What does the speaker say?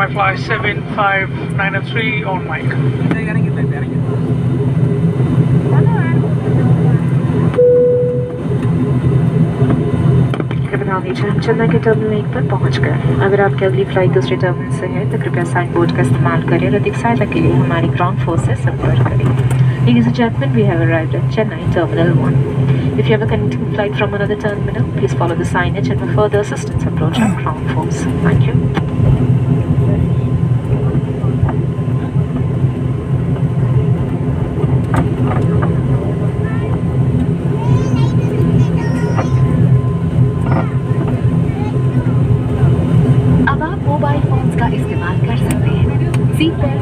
Firefly 75903 on mic. हम चेन्नई के terminal 1 पर पहुंच गए। अगर आपकी अगली फ्लाइट दूसरे टर्मिनल से है तो कृपया साइन बोर्ड का इस्तेमाल करें और अधिक सहायता के लिए हमारी ग्राउंड फोर्स से संपर्क करें। Ladies and gentlemen, we have arrived at Chennai Terminal 1. If you have a connecting flight from another terminal, please follow the signage and for further assistance approach our ground force. Thank you. अब आप mobile phones का इस्तेमाल कर सकते हैं। Seat belt